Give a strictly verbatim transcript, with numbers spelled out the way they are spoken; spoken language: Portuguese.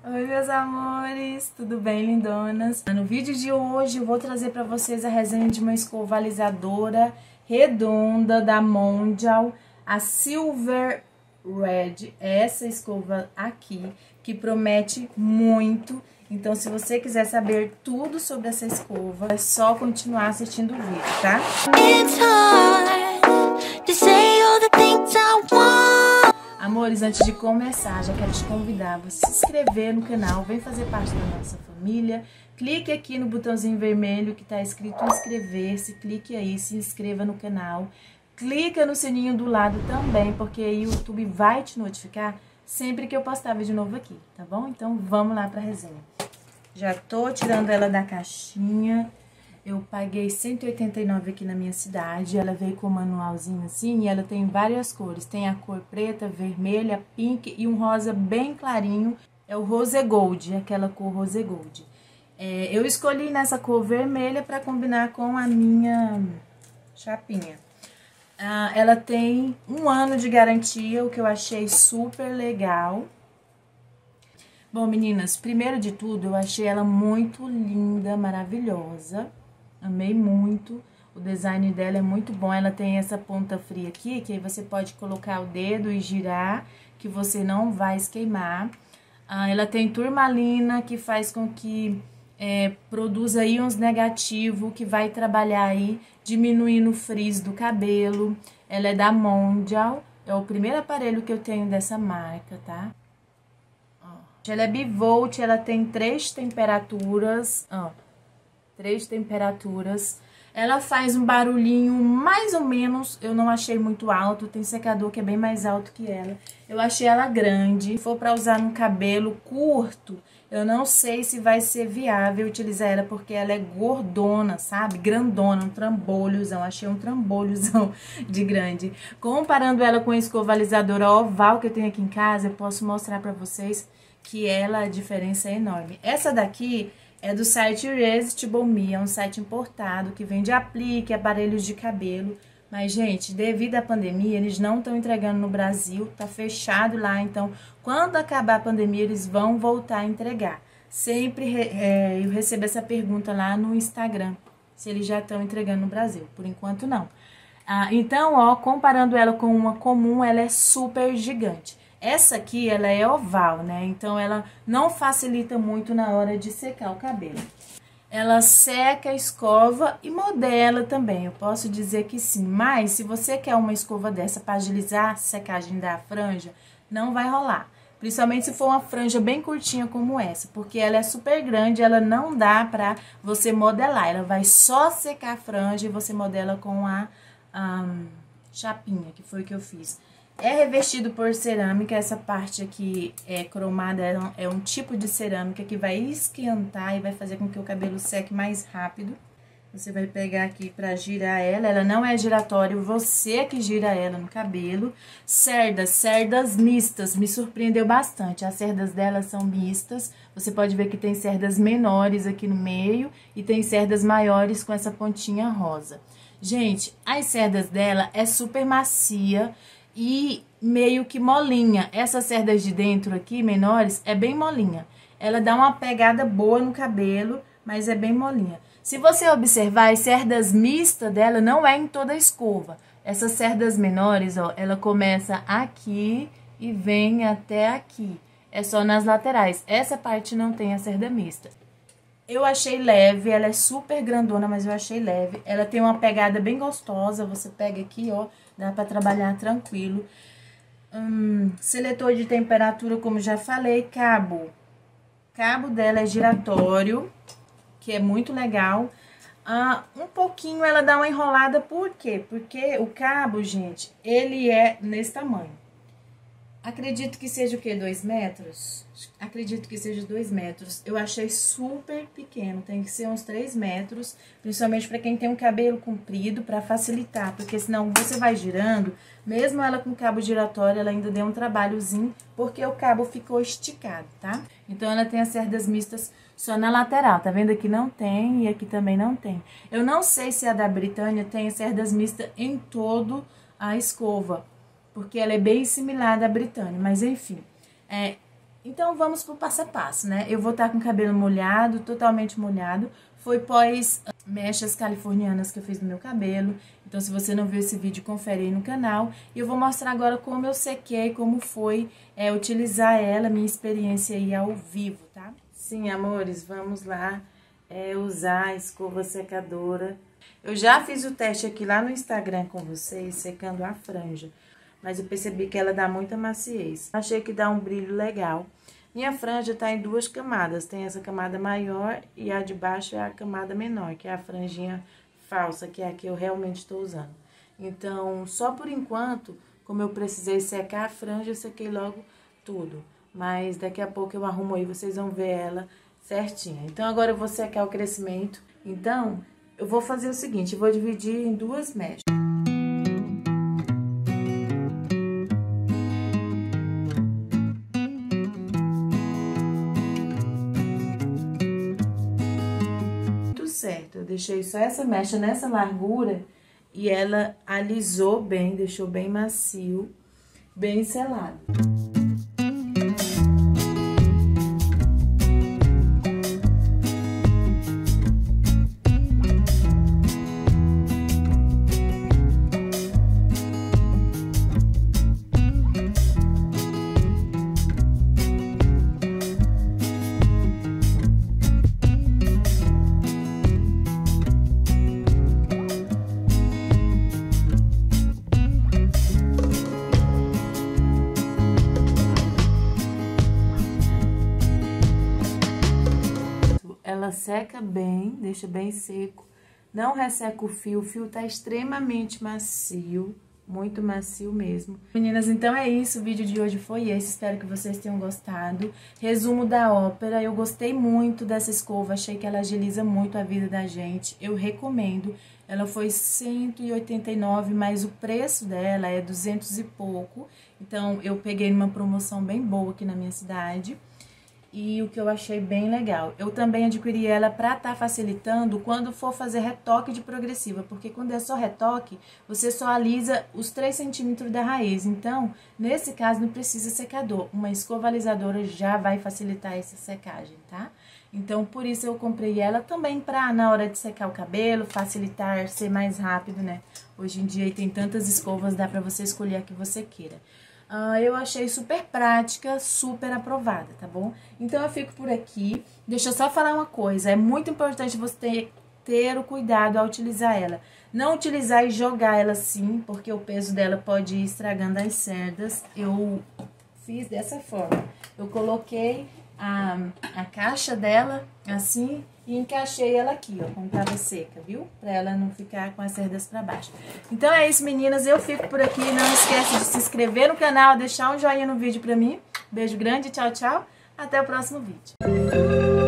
Oi, meus amores, tudo bem, lindonas? No vídeo de hoje eu vou trazer para vocês a resenha de uma escova alisadora redonda da Mondial, a Silver Red. Essa escova aqui que promete muito. Então, se você quiser saber tudo sobre essa escova, é só continuar assistindo o vídeo, tá? It's hard to say all the things I want. Amores, antes de começar, já quero te convidar a você se inscrever no canal, vem fazer parte da nossa família. Clique aqui no botãozinho vermelho que tá escrito inscrever-se, clique aí, se inscreva no canal. Clica no sininho do lado também, porque aí o YouTube vai te notificar sempre que eu postar vídeo novo aqui, tá bom? Então vamos lá pra resenha. Já tô tirando ela da caixinha. Eu paguei cento e oitenta e nove reais aqui na minha cidade. Ela veio com um manualzinho assim e ela tem várias cores. Tem a cor preta, vermelha, pink e um rosa bem clarinho. É o Rose Gold, aquela cor Rose Gold. É, eu escolhi nessa cor vermelha para combinar com a minha chapinha. Ah, ela tem um ano de garantia, o que eu achei super legal. Bom, meninas, primeiro de tudo, eu achei ela muito linda, maravilhosa. Amei muito, o design dela é muito bom, ela tem essa ponta fria aqui, que aí você pode colocar o dedo e girar, que você não vai esquemar. Ah, ela tem turmalina, que faz com que é, produza íons negativos, que vai trabalhar aí, diminuindo o frizz do cabelo. Ela é da Mondial, é o primeiro aparelho que eu tenho dessa marca, tá? Ela é bivolt, ela tem três temperaturas, ó. Três temperaturas. Ela faz um barulhinho mais ou menos, eu não achei muito alto, tem secador que é bem mais alto que ela. Eu achei ela grande. Se for para usar no cabelo curto, eu não sei se vai ser viável utilizar ela, porque ela é gordona, sabe? Grandona, um trambolhozão. Achei um trambolhozão de grande. Comparando ela com a escova alisadora oval que eu tenho aqui em casa, eu posso mostrar para vocês que ela, a diferença é enorme. Essa daqui é do site Irresistible Me, é um site importado que vende aplique, aparelhos de cabelo. Mas, gente, devido à pandemia, eles não estão entregando no Brasil, tá fechado lá. Então, quando acabar a pandemia, eles vão voltar a entregar. Sempre é, eu recebo essa pergunta lá no Instagram, se eles já estão entregando no Brasil. Por enquanto, não. Ah, então, ó, comparando ela com uma comum, ela é super gigante. Essa aqui, ela é oval, né? Então, ela não facilita muito na hora de secar o cabelo. Ela seca, escova e modela também. Eu posso dizer que sim. Mas, se você quer uma escova dessa para agilizar a secagem da franja, não vai rolar. Principalmente se for uma franja bem curtinha como essa. Porque ela é super grande, ela não dá pra você modelar. Ela vai só secar a franja e você modela com a, a chapinha, que foi o que eu fiz. É revestido por cerâmica, essa parte aqui é cromada, é um, é um tipo de cerâmica que vai esquentar e vai fazer com que o cabelo seque mais rápido. Você vai pegar aqui pra girar ela, ela não é giratório, você que gira ela no cabelo. Cerdas, cerdas mistas, me surpreendeu bastante, as cerdas dela são mistas. Você pode ver que tem cerdas menores aqui no meio e tem cerdas maiores com essa pontinha rosa. Gente, as cerdas dela é super macia e meio que molinha. Essas cerdas de dentro aqui, menores, é bem molinha. Ela dá uma pegada boa no cabelo, mas é bem molinha. Se você observar, as cerdas mistas dela não é em toda a escova. Essas cerdas menores, ó, ela começa aqui e vem até aqui. É só nas laterais. Essa parte não tem a cerda mista. Eu achei leve, ela é super grandona, mas eu achei leve. Ela tem uma pegada bem gostosa, você pega aqui, ó, dá pra trabalhar tranquilo. Hum, seletor de temperatura, como já falei, cabo. Cabo dela é giratório, que é muito legal. Ah, um pouquinho ela dá uma enrolada, por quê? Porque o cabo, gente, ele é nesse tamanho. Acredito que seja o quê? Dois metros? Acredito que seja dois metros. Eu achei super pequeno, tem que ser uns três metros, principalmente para quem tem um cabelo comprido, para facilitar, porque senão você vai girando, mesmo ela com cabo giratório, ela ainda deu um trabalhozinho, porque o cabo ficou esticado, tá? Então, ela tem as cerdas mistas só na lateral, tá vendo? Aqui não tem e aqui também não tem. Eu não sei se a da Britânia tem cerdas mistas em todo a escova, porque ela é bem similar à da Britânia, mas enfim. É, Então, vamos pro passo a passo, né? Eu vou estar com o cabelo molhado, totalmente molhado. Foi pós mechas californianas que eu fiz no meu cabelo. Então, se você não viu esse vídeo, confere aí no canal. E eu vou mostrar agora como eu sequei, como foi é, utilizar ela, minha experiência aí ao vivo, tá? Sim, amores, vamos lá é, usar a escova secadora. Eu já fiz o teste aqui lá no Instagram com vocês, secando a franja. Mas eu percebi que ela dá muita maciez. Achei que dá um brilho legal. Minha franja tá em duas camadas. Tem essa camada maior e a de baixo é a camada menor, que é a franjinha falsa, que é a que eu realmente estou usando. Então, só por enquanto, como eu precisei secar a franja, eu sequei logo tudo. Mas daqui a pouco eu arrumo aí, vocês vão ver ela certinha. Então, agora eu vou secar o crescimento. Então, eu vou fazer o seguinte, eu vou dividir em duas mechas. Certo, eu deixei só essa mecha nessa largura e ela alisou bem, deixou bem macio, bem selado. Ela seca bem, deixa bem seco, não resseca o fio, o fio tá extremamente macio, muito macio mesmo. Meninas, então é isso, o vídeo de hoje foi esse, espero que vocês tenham gostado. Resumo da ópera, eu gostei muito dessa escova, achei que ela agiliza muito a vida da gente, eu recomendo. Ela foi cento e oitenta e nove reais, mas o preço dela é duzentos e pouco, então eu peguei numa promoção bem boa aqui na minha cidade. E o que eu achei bem legal, eu também adquiri ela para estar tá facilitando quando for fazer retoque de progressiva, porque quando é só retoque, você só alisa os três centímetros da raiz, então, nesse caso, não precisa secador, uma escova alisadora já vai facilitar essa secagem, tá? Então, por isso eu comprei ela também para, na hora de secar o cabelo, facilitar, ser mais rápido, né? Hoje em dia tem tantas escovas, dá para você escolher a que você queira. Uh, eu achei super prática, super aprovada, tá bom? Então, eu fico por aqui. Deixa eu só falar uma coisa. É muito importante você ter, ter o cuidado ao utilizar ela. Não utilizar e jogar ela assim, porque o peso dela pode ir estragando as cerdas. Eu fiz dessa forma. Eu coloquei a, a caixa dela assim e encaixei ela aqui, ó, como tava seca, viu? Pra ela não ficar com as cerdas pra baixo. Então é isso, meninas, eu fico por aqui. Não esquece de se inscrever no canal, deixar um joinha no vídeo pra mim. Beijo grande, tchau, tchau. Até o próximo vídeo.